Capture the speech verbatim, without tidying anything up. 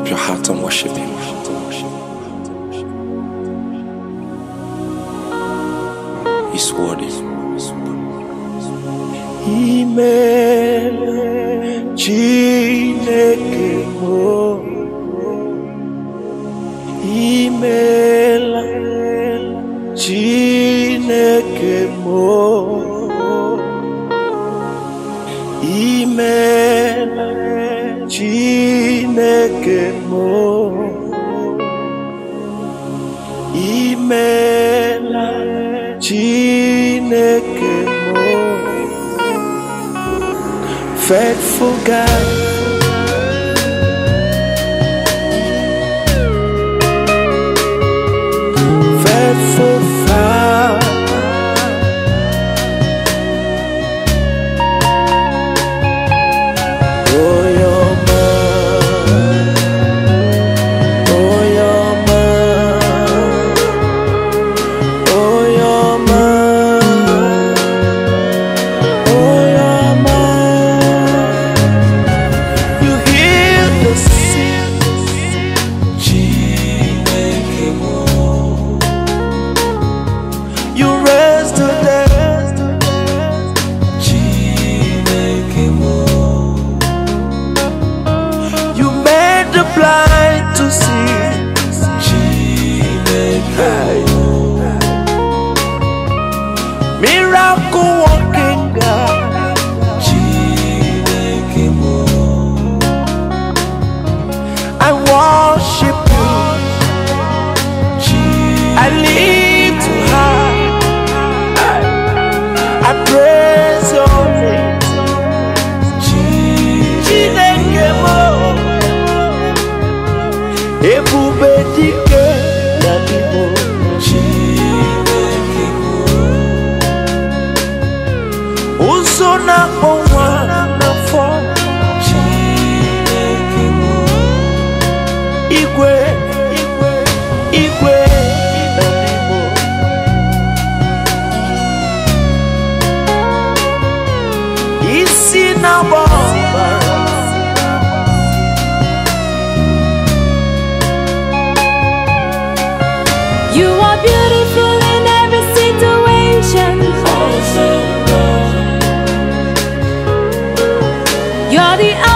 up your heart and worship Him. He's worthy. Imela Chineke mo, Imela Chineke mo, Imela Chineke mo, Imela Chineke mo. Faithful God, faithful Father, oh your man, oh your man, oh your man, oh your man. You heal the sick, you raise the dead, you made the blind to see. Hey. Miracle working God, I worship you, I live to high, I praise your name. Chineke mo, ebube dike dadi mo. Uso na onwa na fo. Igwe, igwe, igwe dadi mo. Isi na baba. You are beautiful in every situation. You're the